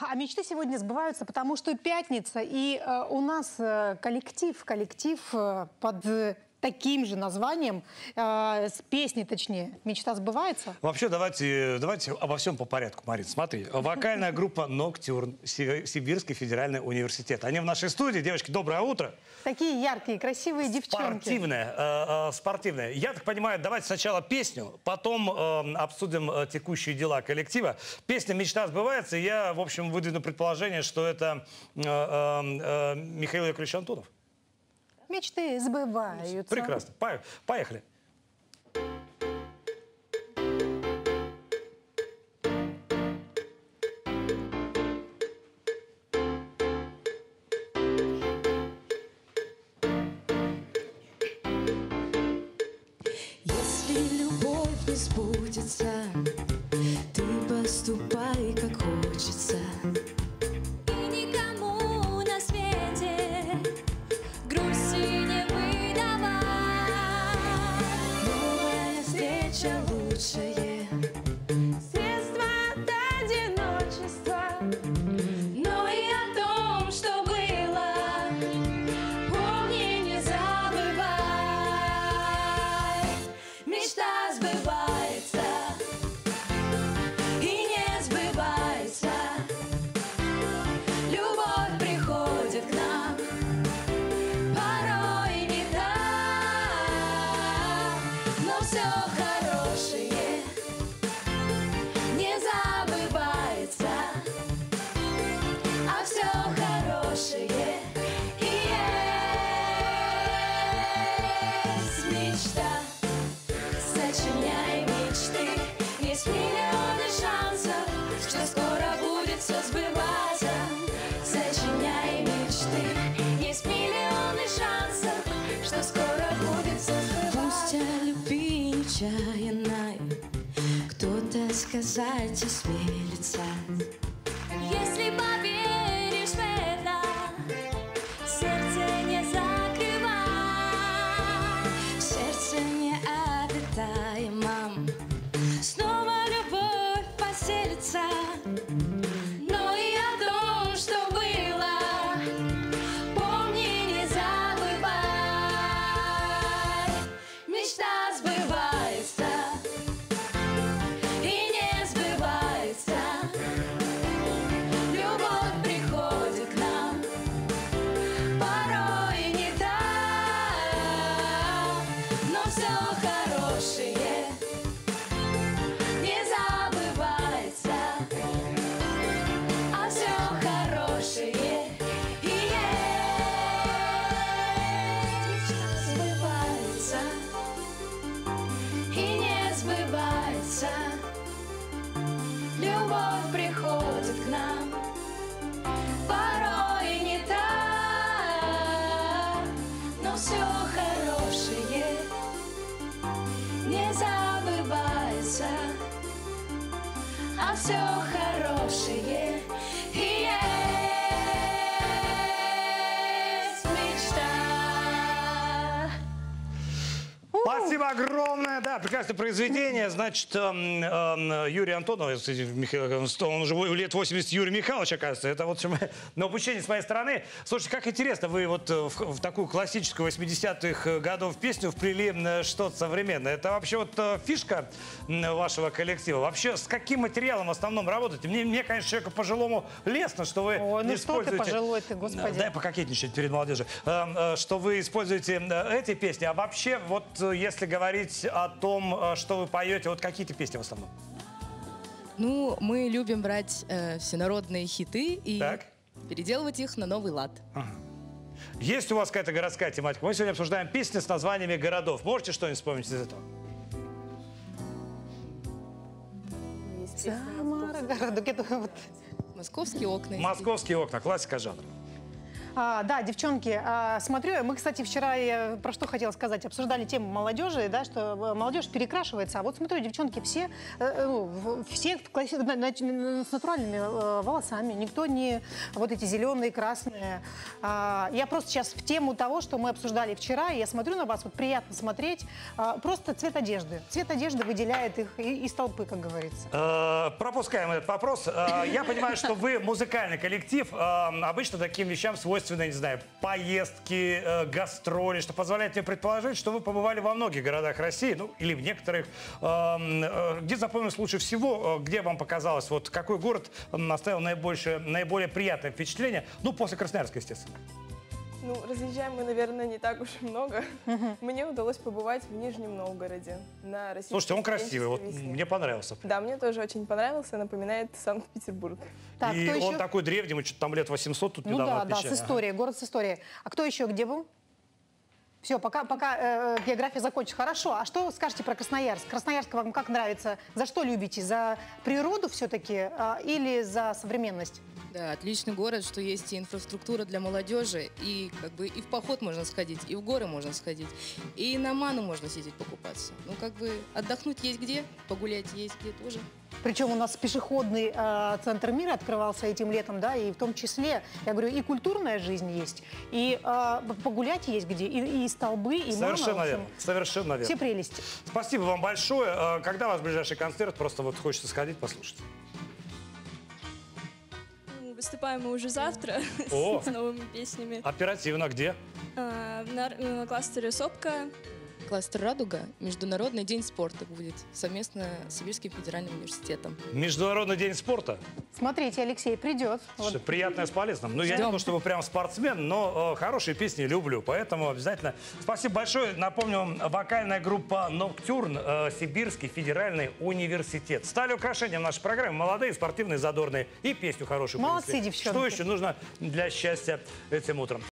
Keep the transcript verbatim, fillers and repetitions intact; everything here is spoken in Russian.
А мечты сегодня сбываются, потому что пятница, и э, у нас э, коллектив, коллектив э, под э, таким же названием, э, с песней точнее. Мечта сбывается? Вообще, давайте, давайте обо всем по порядку, Марин. Смотри, вокальная группа «Ноктюрн», Сибирский федеральный университет. Они в нашей студии. Девочки, доброе утро. Такие яркие, красивые девчонки. Спортивная, э, э, спортивная. Я так понимаю, давайте сначала песню, потом э, обсудим э, текущие дела коллектива. Песня «Мечта сбывается». Я, в общем, выдвину предположение, что это э, э, Михаил Яковлевич Антонов. Мечты сбываются. Прекрасно. Поехали. Если любовь не сбудется, ты поступай, как хочется. И никому на свете грусти не выдавай. Новая встреча лучшее средство от одиночества. Но и о том, что было, помни, не забывай. Мечта сбывается и не сбывается. Любовь приходит к нам порой не так, но все хорошее не забывается, а все хорошее и есть мечта. Сочиняй мечты, есть миллионы шансов, что скоро будет все сбываться. Сочиняй мечты, есть миллионы шансов, что скоро будет все сбываться. Пусть о любви нечаянной кто-то сказать осмелится. Если поверишь в это, сердце не закрывай. Сердце не обитаемом снова любовь поселится. Но и о том, что было, помни, не забывай. Мечта сбывается и не сбывается. Любовь приходит к нам порой не так, но все хорошее не забывается, а все хорошее и есть. Мечта сбывается и не сбывается. Любовь приходит к нам порой не так, но все хорошее не забывается, а все хорошее и есть мечта. Спасибо огромное. Да, прекрасное произведение. Значит, эм, эм, Юрий Антонов, Михаил, он уже лет восемьдесят, Юрий Михайлович, оказывается. Это вот на обучение с моей стороны. Слушайте, как интересно, вы вот в, в такую классическую восьмидесятых годов песню вплели что-то современное. Это вообще вот фишка вашего коллектива. Вообще, с каким материалом в основном работаете? Мне, мне конечно, человеку пожилому лестно, что вы Ой, ну используете... что ты пожилой ты, господи. Дай пококетничать перед молодежью. Э, э, что вы используете э, эти песни. А вообще, вот если говорить о том, что вы поете, вот какие-то песни в основном? Ну, мы любим брать э, всенародные хиты и Так. переделывать их на новый лад. Ага. Есть у вас какая-то городская тематика? Мы сегодня обсуждаем песни с названиями городов. Можете что-нибудь вспомнить из этого? Самара, городок, это вот... Московские окна. Московские окна, классика жанра. А, да, девчонки, а, смотрю, мы, кстати, вчера, я про что хотела сказать, обсуждали тему молодежи, да, что молодежь перекрашивается, а вот смотрю, девчонки все, э, ну, все в классе, на- на- с натуральными э, волосами, никто не вот эти зеленые, красные. А, я просто сейчас в тему того, что мы обсуждали вчера, и я смотрю на вас, вот приятно смотреть, а, просто цвет одежды. Цвет одежды выделяет их и- из толпы, как говорится. Э, Пропускаем этот вопрос. Э, Я понимаю, что вы музыкальный коллектив. Э, Обычно таким вещам свойственны, не знаю, поездки, э, гастроли, что позволяет мне предположить, что вы побывали во многих городах России, ну, или в некоторых. Э, э, Где запомнилось лучше всего, э, где вам показалось, вот какой город м, оставил наибольшее, наиболее приятное впечатление? Ну, после Красноярска, естественно. Ну, разъезжаем мы, наверное, не так уж и много. Мне удалось побывать в Нижнем Новгороде на Российской Слушайте, он красивый, вот студенческой весне. мне понравился. Да, мне тоже очень понравился, напоминает Санкт-Петербург. Так, И кто он еще? такой древний, мы что-то там лет восемьсот тут Ну недавно да, да, с отмечали. Ага. историей, город с историей. А кто еще где был? Все, пока, пока э, география закончится. Хорошо. А что скажете про Красноярск? Красноярск вам как нравится? За что любите? За природу все-таки а, или за современность? Да, отличный город, что есть и инфраструктура для молодежи, и как бы и в поход можно сходить, и в горы можно сходить, и на ману можно съездить покупаться. Ну, как бы отдохнуть есть где, погулять есть где тоже. Причем у нас пешеходный э, центр мира открывался этим летом, да, и в том числе, я говорю, и культурная жизнь есть, и э, погулять есть где, и, и столбы, и мама, в Совершенно общем, верно. Совершенно верно. все прелести. Спасибо вам большое. Э, Когда у вас ближайший концерт? Просто вот хочется сходить, послушать. Ну, Выступаем мы уже завтра О! с новыми песнями. Оперативно где? А, На на кластере «Сопка». Кластер «Радуга», Международный день спорта будет совместно с Сибирским федеральным университетом. Международный день спорта. Смотрите, Алексей придет. Вот. Что, приятное с полезным. Ну, я не Ждем. то, чтобы прям спортсмен, но э, хорошие песни люблю. Поэтому обязательно. Спасибо большое. Напомню, вокальная группа «Ноктюрн», э, Сибирский федеральный университет. Стали украшением нашей программы. Молодые, спортивные, задорные. И песню хорошую Молодцы, принесли. девчонки. Что еще нужно для счастья этим утром?